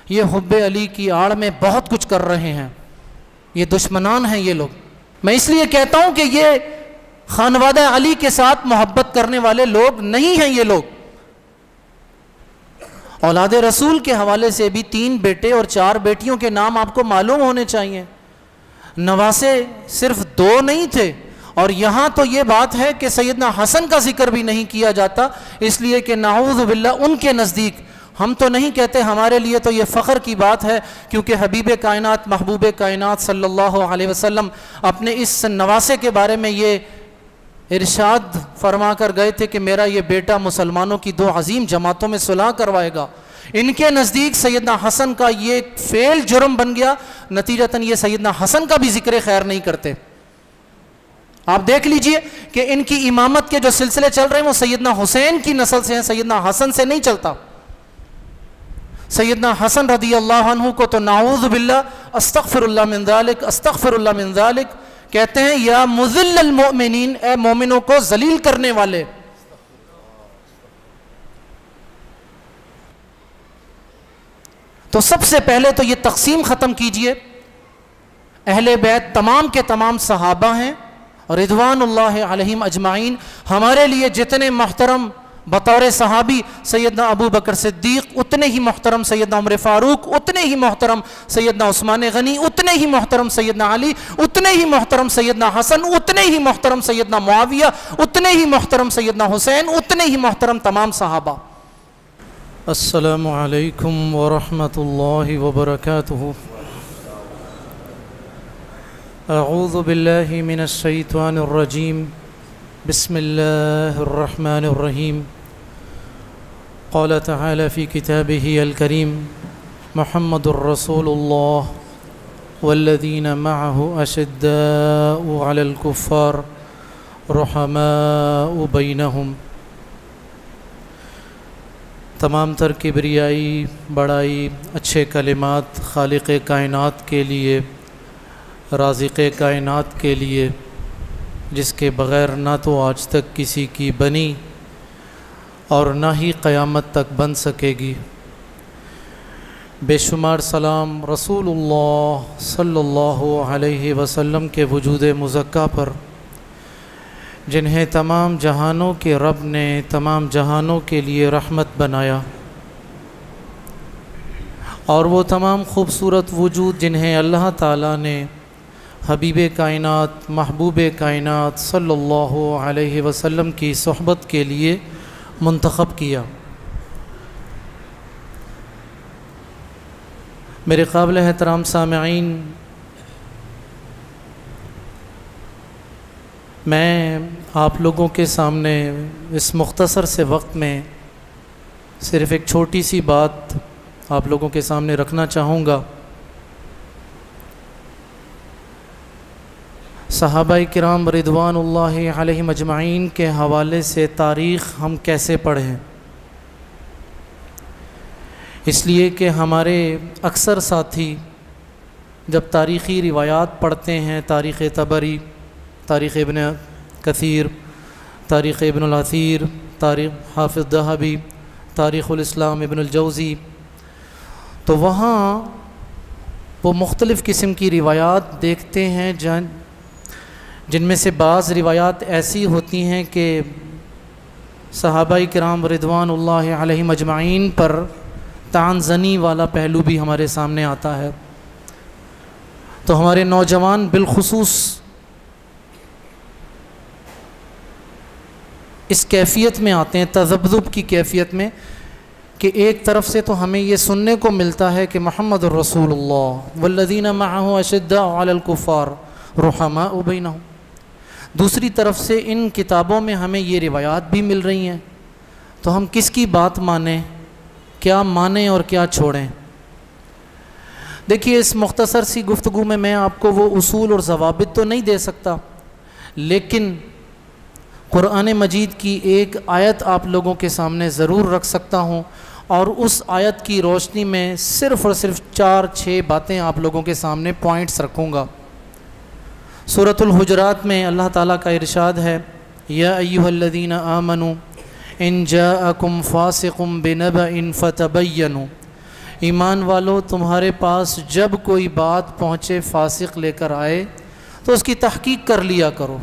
ये हुब्बे अली की आड़ में बहुत कुछ कर रहे हैं, ये दुश्मनान हैं ये लोग। मैं इसलिए कहता हूं कि ये खानवादा अली के साथ मोहब्बत करने वाले लोग नहीं हैं ये लोग। औलाद रसूल के हवाले से भी 3 बेटे और 4 बेटियों के नाम आपको मालूम होने चाहिए। नवासे सिर्फ 2 नहीं थे, और यहां तो ये बात है कि सैयदना हसन का जिक्र भी नहीं किया जाता, इसलिए कि नाऊज़ु बिल्लाह उनके नज़दीक, हम तो नहीं कहते, हमारे लिए तो ये फ़ख्र की बात है, क्योंकि हबीब कायनात महबूब कायनात सल्लल्लाहु अलैहि वसल्लम अपने इस नवासे के बारे में ये इरशाद फरमा कर गए थे कि मेरा ये बेटा मुसलमानों की 2 अजीम जमातों में सुलह करवाएगा। इनके नज़दीक सैयदना हसन का ये फेल जुर्म बन गया, नतीजतन ये सैयदना हसन का भी जिक्र खैर नहीं करते। आप देख लीजिए कि इनकी इमामत के जो सिलसिले चल रहे हैं वो सैयदना हुसैन की नस्ल से हैं, सैयदना हसन से नहीं चलता। सैयदना हसन रदी अल्लाह अन्हु को तो नाऊज़ु बिल्लाह, अस्तग़फिरुल्लाह मिन ज़ालिक, अस्तग़फिरुल्लाह मिन ज़ालिक कहते हैं, या मुज़िल्लल मोमिनीन, ए मोमिनों को जलील करने वाले। तो सबसे पहले तो ये तकसीम ख़त्म कीजिए। अहले बैत तमाम के तमाम सहाबा हैं रिदवानुल्लाहि अलैहिम अजमाइन। हमारे लिए जितने मोहतरम बतौर सहाबी सैयदना अबू बकर सिद्दीक, उतने ही मोहतरम सैयदना उमर फ़ारूक, उतने ही मोहतरम सैयदना उस्मान गनी, उतने ही मोहतरम सैयदना अली, उतने ही मोहतरम सैयदना हसन, उतने ही मोहतरम सैयदना मुआविया, उतने ही मोहतरम सैयदना हुसैन, उतने ही मोहतरम तमाम सहाबा। अस्सलामु अलैकुम व रहमतुल्लाहि व बरकातुहू। अऊज़ु बिल्लाहि मिनश शैतानिर रजीम, बिस्मिल्लाहिर रहमानिर रहीम। क़ाल तआला फ़ी किताबिही अल करीम, मुहम्मदुर रसूलुल्लाह वल्लज़ीना मअहु अशिद्दाउ अलल कुफ़्फ़ार रुहमाउ बैनहुम। तमाम तर किबरियाई, बड़ाई, अच्छे कलिमात खालिक़ कायनात के लिए, राज़िक़ कायनात के लिए, जिसके बग़ैर ना तो आज तक किसी की बनी और ना ही क़यामत तक बन सकेगी। बेशुमार सलाम रसूलुल्लाह सल्लल्लाहु अलैहि वसल्लम के वजूद मुज़क्का पर, जिन्हें तमाम जहानों के रब ने तमाम जहानों के लिए रहमत बनाया, और वो तमाम ख़ूबसूरत वजूद जिन्हें अल्लाह ताला ने हबीब कायनात महबूब कायनात सल्लल्लाहु अलैहि वसल्लम की सोहबत के लिए मुंतखब किया। मेरे काबिल एहतराम सामईन, मैं आप लोगों के सामने इस मुख्तसर से वक्त में सिर्फ़ एक छोटी सी बात आप लोगों के सामने रखना चाहूँगा। सहाबाए किराम रिदवानुल्लाहि अलैहिम अजमाइन के हवाले से तारीख़ हम कैसे पढ़ें, इसलिए कि हमारे अक्सर साथी जब तारीख़ी रिवायात पढ़ते हैं, तारीख़ तबरी, तारीख़ इब्न कसीर, तारीख़ इब्न असीर, तारीख़ हाफिज़ ज़हबी, तारीख़ुल इस्लाम इब्नुल जौज़ी, तो वहाँ वो मुख्तलिफ़ किस्म की रिवायात देखते हैं जिनमें से बाज़ रिवायात ऐसी होती हैं कि सहाबाए किराम रिदवानुल्लाहि अलैहिम अजमाइन पर तानज़नी वाला पहलू भी हमारे सामने आता है। तो हमारे नौजवान बिलखुसूस इस कैफ़ियत में आते हैं, तज़ब्ज़ुब की कैफ़ियत में, कि एक तरफ से तो हमें ये सुनने को मिलता है कि मुहम्मदुर रसूलुल्लाह वल्लज़ीना मअहु अशिद्दाउ अलल कुफ़्फ़ार रुहमाउ बैनहुम, दूसरी तरफ से इन किताबों में हमें ये रिवायात भी मिल रही हैं। तो हम किसकी बात मानें, क्या मानें और क्या छोड़ें? देखिए, इस मुख्तसर सी गुफ्तगू में मैं आपको वो उसूल और ज़वाबित तो नहीं दे सकता, लेकिन कुरान मजीद की एक आयत आप लोगों के सामने ज़रूर रख सकता हूँ, और उस आयत की रोशनी में सिर्फ़ और सिर्फ 4-6 बातें आप लोगों के सामने पॉइंट्स रखूँगा। सूरतुल हुजरात में अल्लाह ताला का इरशाद है, या अय्युहल्लज़ीना आमनू इन जाअकुम फासिकुम बिनबइन फतबय्यनु, ईमान वालों, तुम्हारे पास जब कोई बात पहुँचे फासिक लेकर आए तो उसकी तहकीक कर लिया करो।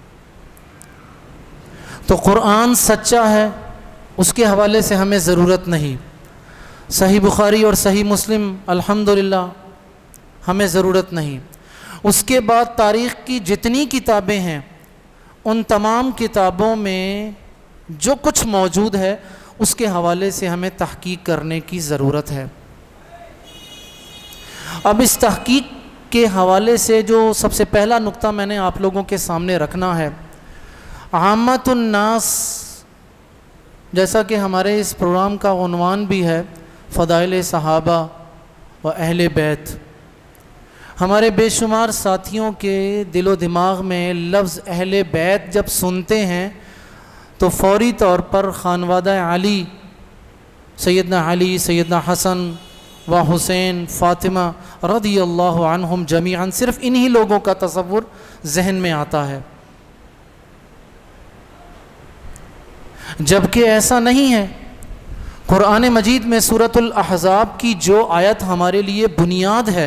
तो कुरान सच्चा है, उसके हवाले से हमें ज़रूरत नहीं। सही बुखारी और सही मुस्लिम अल्हम्दुलिल्लाह हमें ज़रूरत नहीं। उसके बाद तारीख़ की जितनी किताबें हैं उन तमाम किताबों में जो कुछ मौजूद है उसके हवाले से हमें तहकीक करने की ज़रूरत है। अब इस तहकीक के हवाले से जो सबसे पहला नुक्ता मैंने आप लोगों के सामने रखना है, आमतुन नास, जैसा कि हमारे इस प्रोग्राम का उन्वान भी है फ़दाइल सहाबा व अहले बैत, हमारे बेशुमार साथियों के दिलो दिमाग में लफ्ज़ अहले बैत जब सुनते हैं तो फ़ौरी तौर पर खानवादा अली, सैयदना हसन व हुसैन, फ़ातिमा रज़ियल्लाहु अन्हुम जमीअन, सिर्फ़ इन्हीं लोगों का तसव्वुर जहन में आता है, जबकि ऐसा नहीं है। कुरान मजीद में सूरतुल अहज़ाब की जो आयत हमारे लिए बुनियाद है,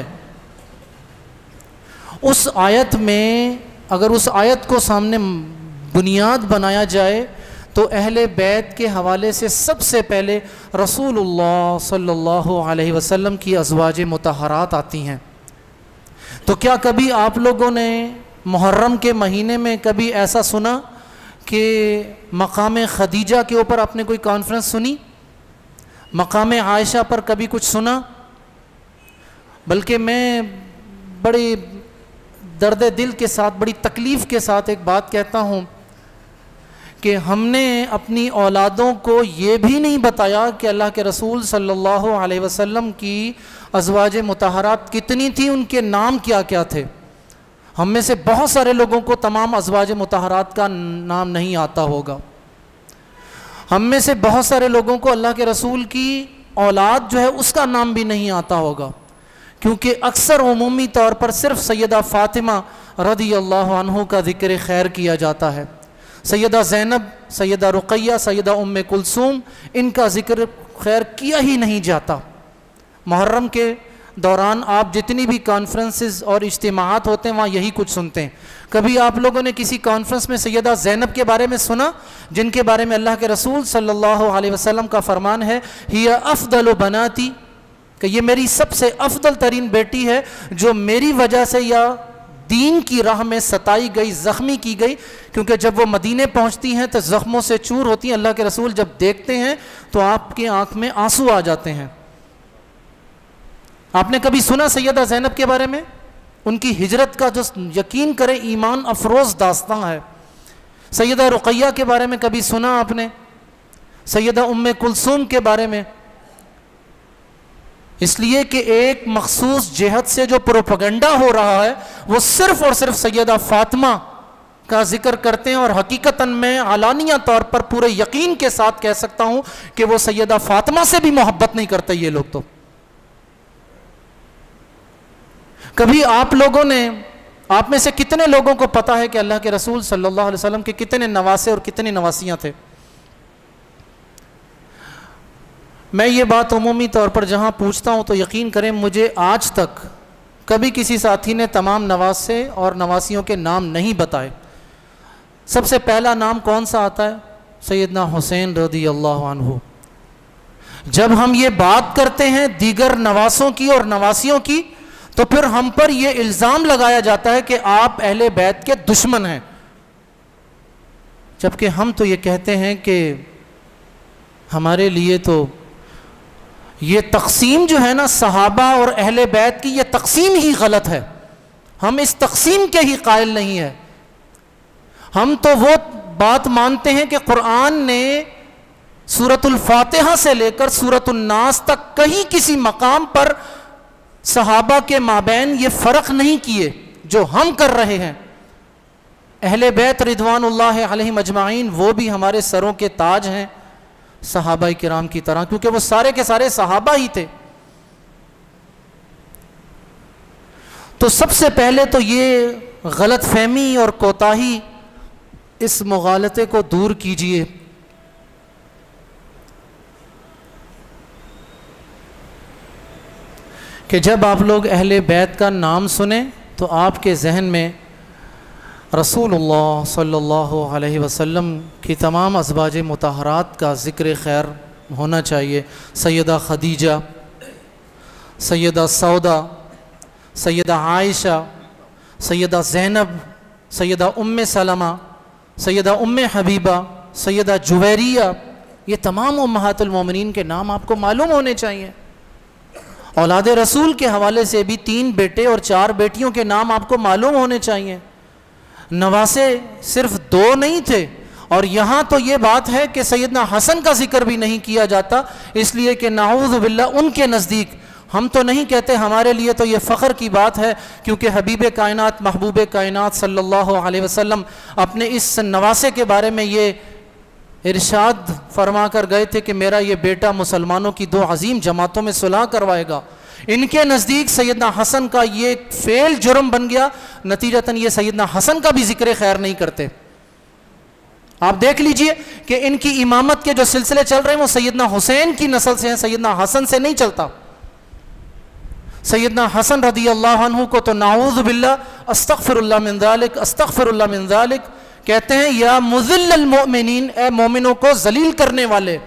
उस आयत में अगर उस आयत को सामने बुनियाद बनाया जाए तो अहले बैत के हवाले से सबसे पहले रसूलुल्लाह सल्लल्लाहु अलैहि वसल्लम की अज़वाज मुतहरात आती हैं। तो क्या कभी आप लोगों ने मुहर्रम के महीने में कभी ऐसा सुना कि मकाम खदीजा के ऊपर आपने कोई कॉन्फ्रेंस सुनी, मकाम आयशा पर कभी कुछ सुना? बल्कि मैं बड़ी दर्द दिल के साथ, बड़ी तकलीफ़ के साथ एक बात कहता हूँ कि हमने अपनी औलादों को ये भी नहीं बताया कि अल्लाह के रसूल सल्लल्लाहु अलैहि वसल्लम की अज़वाज मुतहरात कितनी थी, उनके नाम क्या क्या थे। हम में से बहुत सारे लोगों को तमाम अज़वाज मुतहरात का नाम नहीं आता होगा। हम में से बहुत सारे लोगों को अल्लाह के रसूल की औलाद जो है उसका नाम भी नहीं आता होगा, क्योंकि अक्सर उमूमी तौर पर सिर्फ सैयदा फ़ातिमा रज़ियल्लाहु अन्हा का ज़िक्र खैर किया जाता है। सैयदा ज़ैनब, सैयदा रुक़ैया, सैयदा उम्मे कुलसूम, इनका ज़िक्र खैर किया ही नहीं जाता। मुहर्रम के दौरान आप जितनी भी कॉन्फ्रेंसेस और इज्तिमाआत होते हैं वहाँ यही कुछ सुनते हैं। कभी आप लोगों ने किसी कॉन्फ्रेंस में सैयदा ज़ैनब के बारे में सुना, जिनके बारे में अल्लाह के रसूल सल्लल्लाहु अलैहि वसल्लम का फरमान है, हिया अफ़दलु बनाती, कि ये मेरी सबसे अफदल तरीन बेटी है जो मेरी वजह से या दीन की राह में सताई गई, ज़ख्मी की गई, क्योंकि जब वो मदीने पहुंचती हैं तो ज़ख्मों से चूर होती हैं। अल्लाह के रसूल जब देखते हैं तो आपकी आंख में आंसू आ जाते हैं। आपने कभी सुना सैयदा ज़ैनब के बारे में? उनकी हिजरत का जो यकीन करें ईमान अफरोज़ दास्तां है। सैयदा रुक़ैया के बारे में कभी सुना आपने? सैयदा उम्मे कुलसूम के बारे में? इसलिए कि एक मखसूस जिहत से जो प्रोपेगेंडा हो रहा है वो सिर्फ और सिर्फ सैयदा फ़ातिमा का जिक्र करते हैं, और हकीकतन में आलानिया तौर पर पूरे यकीन के साथ कह सकता हूं कि वो सैयदा फ़ातिमा से भी मोहब्बत नहीं करते ये लोग। तो कभी आप लोगों ने, आप में से कितने लोगों को पता है कि अल्लाह के रसूल सल्लल्लाहु अलैहि वसल्लम के कितने नवासे और कितनी नवासियाँ थे? मैं ये बात उमूमी तौर पर जहाँ पूछता हूँ तो यकीन करें मुझे आज तक कभी किसी साथी ने तमाम नवासे और नवासियों के नाम नहीं बताए। सबसे पहला नाम कौन सा आता है? सैयदना हुसैन रज़ियल्लाहु अन्हु। जब हम ये बात करते हैं दीगर नवासों की और नवासियों की तो फिर हम पर यह इल्ज़ाम लगाया जाता है कि आप अहले बैत के दुश्मन हैं, जबकि हम तो ये कहते हैं कि हमारे लिए तो ये तकसीम जो है ना सहाबा और अहले बैत की, ये तकसीम ही गलत है। हम इस तकसीम के ही कायल नहीं है। हम तो वो बात मानते हैं कि कुरान ने सूरतुल फातिहा से लेकर सूरतुल नास तक कहीं किसी मकाम पर सहाबा के माबैन ये फ़र्क नहीं किए जो हम कर रहे हैं। अहले बैत रिदवानुल्लाह अलैहिम अजमाइन वो भी हमारे सरों के ताज हैं सहाबा किराम की तरह, क्योंकि वो सारे के सारे सहाबा ही थे। तो सबसे पहले तो ये गलत फहमी और कोताही, इस मुगालते को दूर कीजिए। कि जब आप लोग अहले बैत का नाम सुने तो आपके जहन में रसूलुल्लाह सल्लल्लाहु अलैहि वसल्लम की तमाम अज़वाज मुतहरात का ज़िक्र खैर होना चाहिए। सैयदा खदीजा, सैयदा सौदा, सैयदा आयशा, सैयदा ज़ैनब, सैयदा उम्मे सलमा, सैयदा उम्मे हबीबा, सैयदा जुवैरिया, ये तमाम उम्महातुल मोमिनीन के नाम आपको मालूम होने चाहिए। औलाद रसूल के हवाले से भी 3 बेटे और 4 बेटियों के नाम आपको मालूम होने चाहिए। नवासे सिर्फ 2 नहीं थे, और यहाँ तो ये बात है कि सैयदना हसन का जिक्र भी नहीं किया जाता, इसलिए कि नाऊज़ु बिल्लाह उनके नज़दीक, हम तो नहीं कहते, हमारे लिए तो ये फ़ख्र की बात है, क्योंकि हबीब कायनात महबूब कायनात सल्लल्लाहु अलैहि वसल्लम अपने इस नवासे के बारे में ये इरशाद फरमा कर गए थे कि मेरा ये बेटा मुसलमानों की 2 अजीम जमातों में सुलह करवाएगा। इनके नज़दीक सैयदना हसन का ये फेल जुर्म बन गया, नतीजतन ये सैयदना हसन का भी जिक्र खैर नहीं करते। आप देख लीजिए कि इनकी इमामत के जो सिलसिले चल रहे हैं वो सैयदना हुसैन की नस्ल से हैं, सैयदना हसन से नहीं चलता। सैयदना हसन रदी अल्लाह अन्हु को तो नाऊज़ु बिल्लाह, अस्तग़फिरुल्लाह मिन ज़ालिक, अस्तग़फिरुल्लाह मिन ज़ालिक कहते हैं, या मुज़िल्लल मोमिनीन, ए मोमिनों को जलील करने वाले।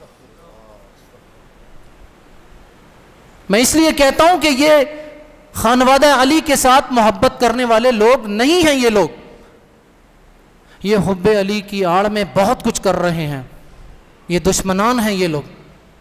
मैं इसलिए कहता हूं कि ये खानवादा अली के साथ मोहब्बत करने वाले लोग नहीं हैं। ये लोग ये हुब्बे अली की आड़ में बहुत कुछ कर रहे हैं, ये दुश्मनान हैं ये लोग।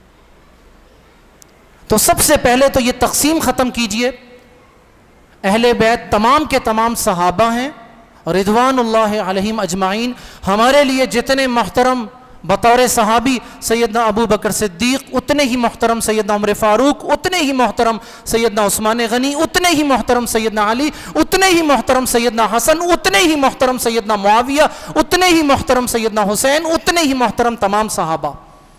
तो सबसे पहले तो ये तकसीम ख़त्म कीजिए। अहले बैत तमाम के तमाम सहाबा हैं रिज़वानुल्लाहि अलैहिम अजमाइन। हमारे लिए जितने मोहतरम बतौर सहाबी सैयदना अबू बकर सिद्दीक, उतने ही मोहतरम सैयदना उमर फ़ारूक, उतने ही मोहतरम सैयदना उस्मान गनी, उतने ही मोहतरम सैयदना अली, उतने ही मोहतरम सैयदना हसन, उतने ही मोहतरम सैयदना मुआविया, उतने ही मोहतरम सैयदना हुसैन, उतने ही मोहतरम तमाम सहाबा।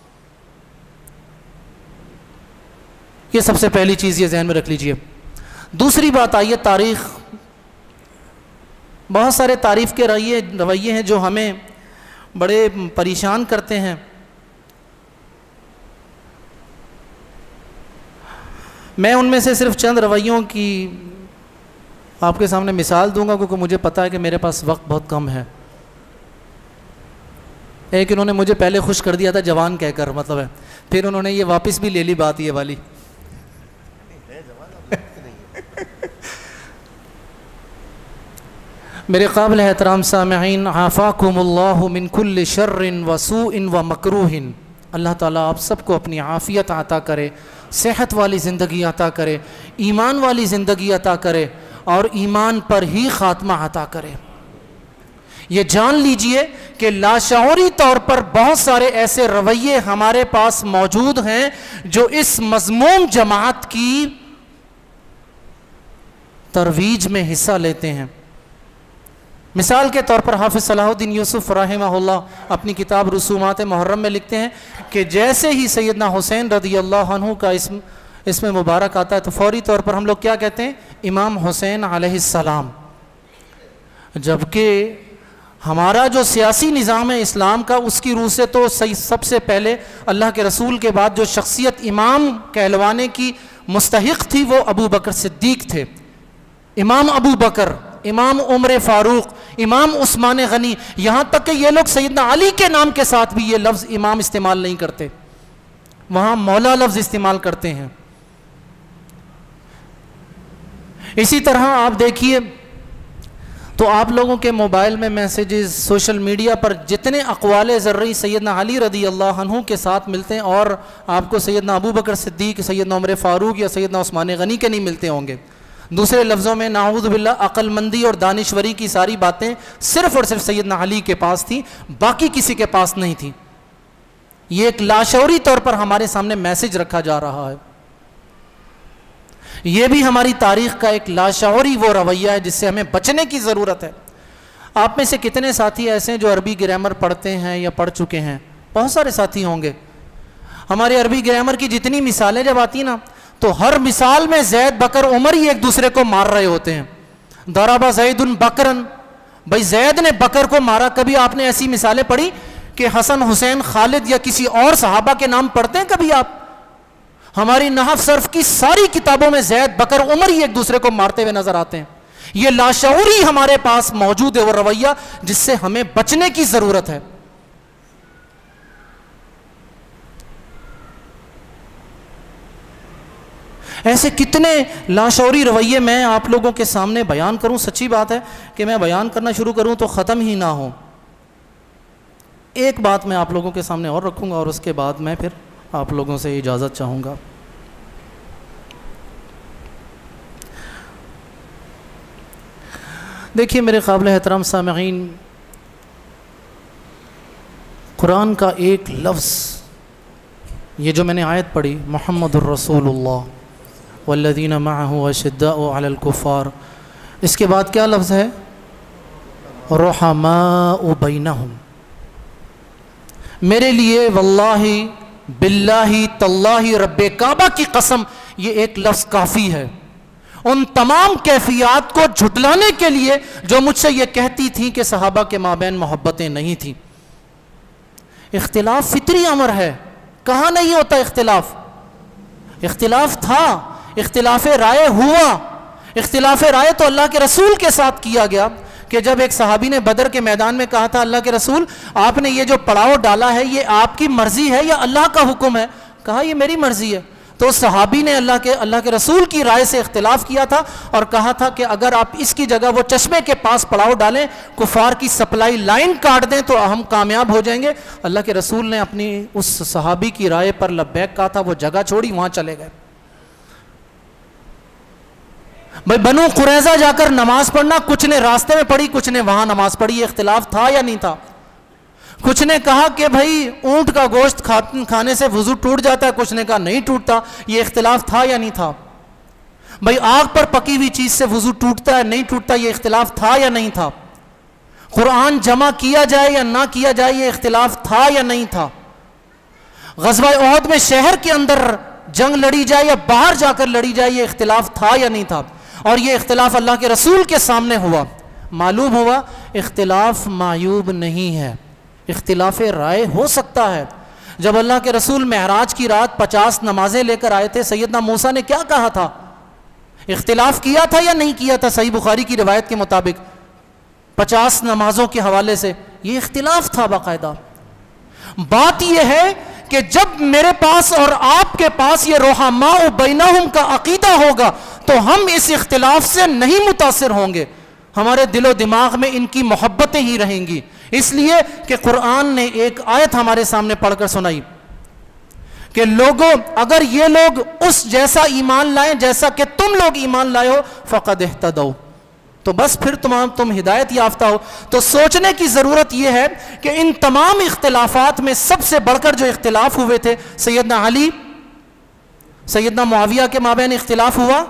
ये सबसे पहली चीज़ ये जहन में रख लीजिए। दूसरी बात आइए तारीख़। बहुत सारे तारीफ़ के रवैये हैं जो हमें बड़े परेशान करते हैं। मैं उनमें से सिर्फ चंद रवैयों की आपके सामने मिसाल दूंगा, क्योंकि मुझे पता है कि मेरे पास वक्त बहुत कम है। एक इन्होंने मुझे पहले खुश कर दिया था जवान कहकर, मतलब है, फिर उन्होंने ये वापस भी ले ली बात ये वाली। मेरे काबिल एहतराम सामिईन, आफ़ाकुमुल्लाहु मिन कुल्लि शर्रिन व सूइन व मकरूहिन। अल्लाह ताला आप सबको अपनी आफ़ियत अता करे, सेहत वाली ज़िंदगी अता करे, ईमान वाली ज़िंदगी अता करे और ईमान पर ही ख़ात्मा अता करे। ये जान लीजिए कि लाशऊरी तौर पर बहुत सारे ऐसे रवैये हमारे पास मौजूद हैं जो इस मज़मूम जमात की तरवीज में हिस्सा लेते हैं। मिसाल के तौर पर हाफिज़ सलाहुद्दीन यूसुफ रहमहुल्लाह अपनी किताब रसूमात मुहर्रम में लिखते हैं कि जैसे ही सैयदना हुसैन रदी अल्लाह अन्हु का इसमें मुबारक आता है तो फौरी तौर पर हम लोग क्या कहते हैं, इमाम हुसैन अलैहिस्सलाम। जबकि हमारा जो सियासी निज़ाम है इस्लाम का, उसकी रूह से तो सबसे पहले अल्लाह के रसूल के बाद जो शख्सियत इमाम कहलवाने की मुस्तहिक थी वो अबू बकर सिद्दीक थे। इमाम अबू बकर, इमाम उमर फ़ारूक, इमाम उस्मान गनी, यहाँ तक कि ये लोग सैयदना अली के नाम के साथ भी ये लफ्ज़ इमाम इस्तेमाल नहीं करते, वहाँ मौला लफ्ज़ इस्तेमाल करते हैं। इसी तरह आप देखिए तो आप लोगों के मोबाइल में मैसेजेस, सोशल मीडिया पर जितने अक़वाले ज़र्री सैयदना अली रदी अल्लाह अन्हु के साथ मिलते हैं और आपको सैयदना अबू बकर सिद्दीक, सैयदना उमर फ़ारूक या सैयदना उस्मान गनी के नहीं मिलते होंगे। दूसरे लफ्ज़ों में नाऊज़ु बिल्लाह अक़लमंदी और दानिश्वरी की सारी बातें सिर्फ़ और सिर्फ सैयदना अली के पास थी, बाकी किसी के पास नहीं थी। ये एक लाशऊरी तौर पर हमारे सामने मैसेज रखा जा रहा है। ये भी हमारी तारीख़ का एक लाशऊरी वो रवैया है जिससे हमें बचने की ज़रूरत है। आप में से कितने साथी ऐसे हैं जो अरबी ग्रामर पढ़ते हैं या पढ़ चुके हैं? बहुत सारे साथी होंगे। हमारे अरबी ग्रामर की जितनी मिसालें जब आती ना, तो हर मिसाल में जैद, बकर, उमर ही एक दूसरे को मार रहे होते हैं। दराबा ज़ैदुन बकरन, भाई जैद ने बकर को मारा। कभी आपने ऐसी मिसालें पढ़ी कि हसन, हुसैन, खालिद या किसी और सहाबा के नाम पढ़ते हैं कभी आप? हमारी नहव सर्फ की सारी किताबों में जैद, बकर, उमर ही एक दूसरे को मारते हुए नजर आते हैं। ये लाशऊरी हमारे पास मौजूद है वो रवैया जिससे हमें बचने की जरूरत है। ऐसे कितने लाशऊरी रवैये मैं आप लोगों के सामने बयान करूं। सच्ची बात है कि मैं बयान करना शुरू करूं तो ख़त्म ही ना हो। एक बात मैं आप लोगों के सामने और रखूंगा और उसके बाद मैं फिर आप लोगों से इजाज़त चाहूँगा। देखिए मेरे काबिल एहतराम सामईन, कुरान का एक लफ्ज़, ये जो मैंने आयत पढ़ी, मुहम्मदुर रसूलुल्लाह वल्लज़ीना मअहु अशिद्दाउ अलल कुफ़ार, इसके बाद क्या लफ्ज़ है? रुहमाउ बैनहुम। मेरे लिए वल्लाही बिल्लाही तल्लाही रब्बे काबा की कसम, ये एक लफ्ज़ काफ़ी है उन तमाम कैफियत को झुटलाने के लिए जो मुझसे ये कहती थी कि सहाबा के माबैन मोहब्बतें नहीं थी। इख्तिलाफ फितरी अमर है, कहाँ नहीं होता इख्तिलाफ? इख्तिलाफ था, इख्तिलाफ राय हुआ। इख्तिलाफ राय तो अल्लाह के रसूल के साथ किया गया कि जब एक सहाबी ने बदर के मैदान में कहा था, अल्लाह के रसूल आपने ये जो पड़ाव डाला है ये आपकी मर्जी है या अल्लाह का हुक्म है? कहा ये मेरी मर्जी है। तो सहाबी ने अल्लाह के रसूल की राय से इख्तिलाफ किया था और कहा था कि अगर आप इसकी जगह वो चश्मे के पास पड़ाव डालें, कुफार की सप्लाई लाइन काट दें तो हम कामयाब हो जाएंगे। अल्लाह के रसूल ने अपनी उस सहाबी की राय पर लब्बैक कहा था, वो जगह छोड़ी, वहां चले गए। भाई बनु कुरैजा जाकर नमाज पढ़ना, कुछ ने रास्ते में पढ़ी, कुछ ने वहां नमाज पढ़ी, ये इख्तिलाफ था या नहीं था? कुछ ने कहा कि भाई ऊंट का गोश्त खाने से वुजू टूट जाता है, कुछ ने कहा नहीं टूटता, ये इख्तिलाफ था या नहीं था? भाई आग पर पकी हुई चीज से वुजू टूटता है नहीं टूटता, ये इख्तिलाफ था या नहीं था? कुरान जमा किया जाए या ना किया जाए, ये इख्तिलाफ था या नहीं था? ग़ज़वा उहद में शहर के अंदर जंग लड़ी जाए या बाहर जाकर लड़ी जाए, ये इख्तिलाफ था या नहीं था? और ये इख्तिलाफ अल्लाह के रसूल के सामने हुआ। मालूम हुआ इख्तिलाफ मायूब नहीं है, इख्तिलाफ राय हो सकता है। जब अल्लाह के रसूल मेहराज की रात 50 नमाजें लेकर आए थे, सैयदना मूसा ने क्या कहा था? इख्तिलाफ किया था या नहीं किया था? सही बुखारी की रिवायत के मुताबिक 50 नमाजों के हवाले से ये इख्तिलाफ था बाकायदा। बात यह है कि जब मेरे पास और आपके पास ये रुहमाउ बैनहुम का अकीदा होगा तो हम इस इख्तिलाफ से नहीं मुतासिर होंगे, हमारे दिलो दिमाग में इनकी मोहब्बतें ही रहेंगी। इसलिए कि कुरान ने एक आयत हमारे सामने पढ़कर सुनाई कि लोगों, अगर ये लोग उस जैसा ईमान लाएं जैसा कि तुम लोग ईमान लाए हो, फ़क़द इह्तदौ, तो बस फिर तुम हिदायत याफ्ता हो। तो सोचने की ज़रूरत यह है कि इन तमाम इख्तिलाफात में सबसे बढ़कर जो इख्तिलाफ हुए थे, सैयदना अली सैयदना मुआविया के माबैन इख्तिलाफ हुआ,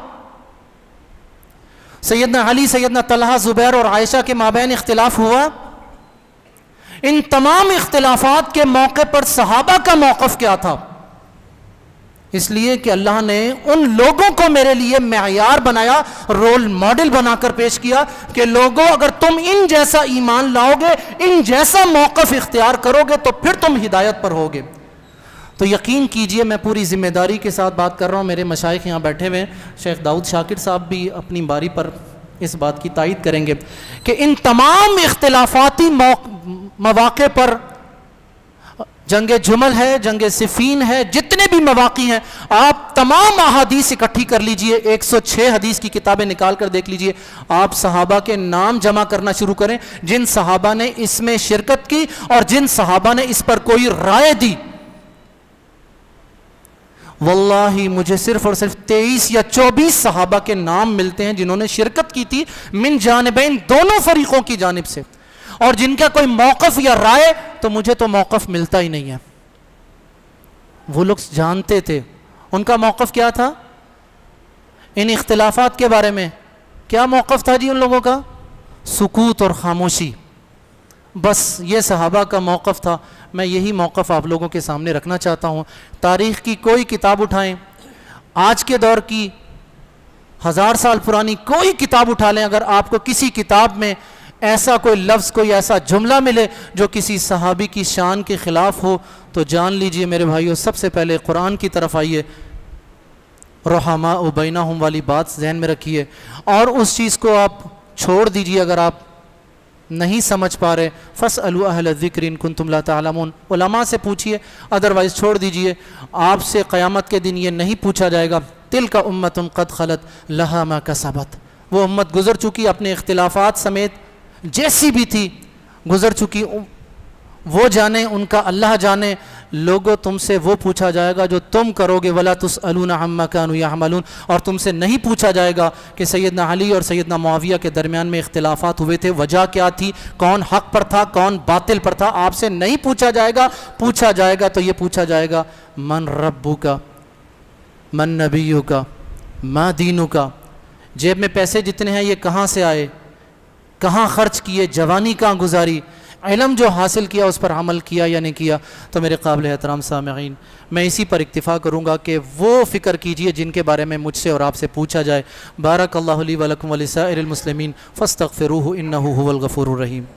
सैयदना अली सैयदना तलहा ज़ुबैर और आयशा के माबैन इख्तिलाफ हुआ। इन तमाम इख्तिलाफात के मौके पर सहाबा का मौक़िफ़ क्या था? इसलिए कि अल्लाह ने उन लोगों को मेरे लिए मेयार बनाया, रोल मॉडल बनाकर पेश किया कि लोगों, अगर तुम इन जैसा ईमान लाओगे, इन जैसा मौक़िफ़ इख्तियार करोगे तो फिर तुम हिदायत पर होगे। तो यकीन कीजिए, मैं पूरी जिम्मेदारी के साथ बात कर रहा हूँ। मेरे मशाइख यहाँ बैठे हुए हैं, शेख दाऊद शाकिर साहब भी अपनी बारी पर इस बात की तायीद करेंगे कि इन तमाम इख्तिलाफाती मौक़े पर, जंग जुमल है, जंग सिफीन है, जितने भी मवाक़ी हैं, आप तमाम अहादीस इकट्ठी कर लीजिए, 106 हदीस की किताबें निकाल कर देख लीजिए। आप सहाबा के नाम जमा करना शुरू करें जिन सहाबा ने इसमें शिरकत की और जिन सहाबा ने इस पर कोई राय दी। वल्लाही मुझे सिर्फ और सिर्फ 23 या 24 सहाबा के नाम मिलते हैं जिन्होंने शिरकत की थी मिन जानिबैन, दोनों फरीकों की जानिब से, और जिनका कोई मौक़िफ़ या राय तो मुझे तो मौक़िफ़ मिलता ही नहीं है। वो लोग जानते थे उनका मौक़िफ़ क्या था इन इख्तिलाफात के बारे में। क्या मौक़िफ़ था जी उन लोगों का? सुकूत और खामोशी, बस ये सहाबा का मौक़िफ़ था। मैं यही मौक़िफ़ आप लोगों के सामने रखना चाहता हूँ। तारीख़ की कोई किताब उठाएं, आज के दौर की 1000 साल पुरानी कोई किताब उठा लें, अगर आपको किसी किताब में ऐसा कोई लफ्ज़, कोई ऐसा जुमला मिले जो किसी सहाबी की शान के ख़िलाफ़ हो, तो जान लीजिए मेरे भाइयों, सबसे पहले कुरान की तरफ आइए, रुहमा बैनहुम वाली बात जहन में रखिए, और उस चीज़ को आप छोड़ दीजिए अगर आप नहीं समझ पा रहे। फस्अलू अहल ज़िक्र इन कुंतुम ला तालमून, उलमा से पूछिए, अदरवाइज़ छोड़ दीजिए। आपसे क़यामत के दिन ये नहीं पूछा जाएगा। तिल्का उम्मतुन क़द खलत लहा मा कसबत, वो उम्मत गुज़र चुकी अपने इख्तिलाफ़ात समेत, जैसी भी थी गुज़र चुकी, वो जाने, उनका अल्लाह जाने। लोगों तुमसे वो पूछा जाएगा जो तुम करोगे, वला तुसअलूना अम्मा कानू यअमलून, और तुमसे नहीं पूछा जाएगा कि सैयदना अली और सैयदना मुआविया के दरमियान में इख्तिलाफात हुए थे, वजह क्या थी, कौन हक़ पर था कौन बातिल पर था, आपसे नहीं पूछा जाएगा। पूछा जाएगा तो ये पूछा जाएगा मन रब्बुका मन नबियुका मा दीनुका, जेब में पैसे जितने हैं ये कहाँ से आए, कहाँ ख़र्च किए, जवानी कहाँ गुजारी, इल्म जो हासिल किया उस पर अमल किया या नहीं किया। तो मेरे काबिल एहतराम सामईन, मैं इसी पर इक्तिफ़ा करूँगा कि वो फ़िक्र कीजिए जिनके बारे में मुझसे और आपसे पूछा जाए। बारकल्लाहु ली व लकुम व लिसाइरिल मुस्लिमीन फ़स्तग़फिरूहु इन्नहु हुवल गफ़ूरुर रहीम।